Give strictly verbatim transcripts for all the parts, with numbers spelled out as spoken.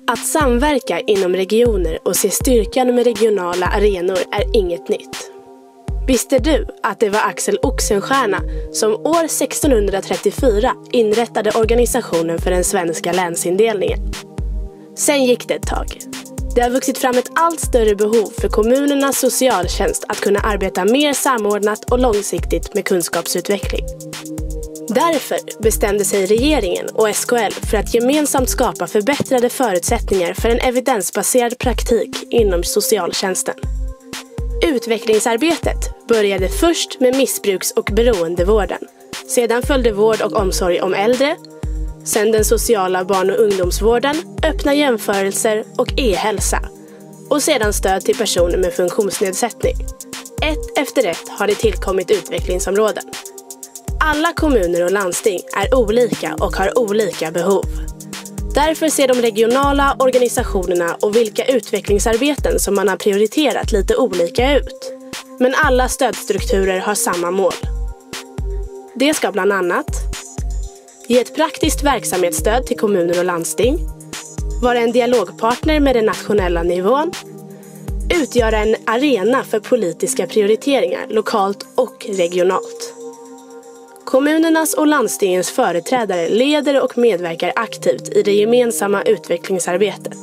Att samverka inom regioner och se styrkan med regionala arenor är inget nytt. Visste du att det var Axel Oxenstierna som år sextonhundratrettiofyra inrättade organisationen för den svenska länsindelningen? Sen gick det ett tag. Det har vuxit fram ett allt större behov för kommunernas socialtjänst att kunna arbeta mer samordnat och långsiktigt med kunskapsutveckling. Därför bestämde sig regeringen och S K L för att gemensamt skapa förbättrade förutsättningar för en evidensbaserad praktik inom socialtjänsten. Utvecklingsarbetet började först med missbruks- och beroendevården. Sedan följde vård och omsorg om äldre, sen den sociala barn- och ungdomsvården, öppna jämförelser och e-hälsa. Och sedan stöd till personer med funktionsnedsättning. Ett efter ett har det tillkommit utvecklingsområden. Alla kommuner och landsting är olika och har olika behov. Därför ser de regionala organisationerna och vilka utvecklingsarbeten som man har prioriterat lite olika ut. Men alla stödstrukturer har samma mål. Det ska bland annat ge ett praktiskt verksamhetsstöd till kommuner och landsting, vara en dialogpartner med den nationella nivån, utgöra en arena för politiska prioriteringar lokalt och regionalt. Kommunernas och landstingens företrädare leder och medverkar aktivt i det gemensamma utvecklingsarbetet.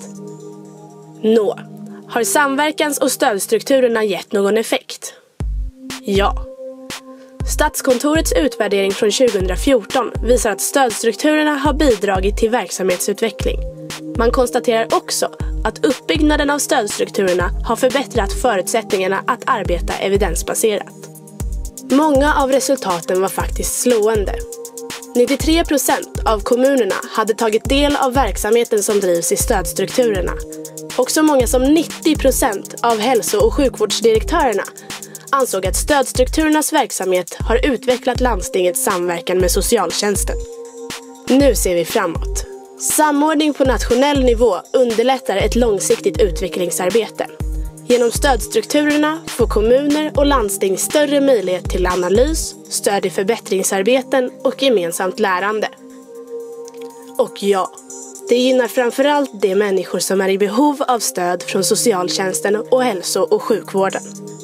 Nå, har samverkans- och stödstrukturerna gett någon effekt? Ja. Statskontorets utvärdering från tjugohundrafjorton visar att stödstrukturerna har bidragit till verksamhetsutveckling. Man konstaterar också att uppbyggnaden av stödstrukturerna har förbättrat förutsättningarna att arbeta evidensbaserat. Många av resultaten var faktiskt slående. nittiotre procent av kommunerna hade tagit del av verksamheten som drivs i stödstrukturerna. Och så många som nittio procent av hälso- och sjukvårdsdirektörerna ansåg att stödstrukturernas verksamhet har utvecklat landstingets samverkan med socialtjänsten. Nu ser vi framåt. Samordning på nationell nivå underlättar ett långsiktigt utvecklingsarbete. Genom stödstrukturerna får kommuner och landsting större möjlighet till analys, stöd i förbättringsarbeten och gemensamt lärande. Och ja, det gynnar framförallt de människor som är i behov av stöd från socialtjänsten och hälso- och sjukvården.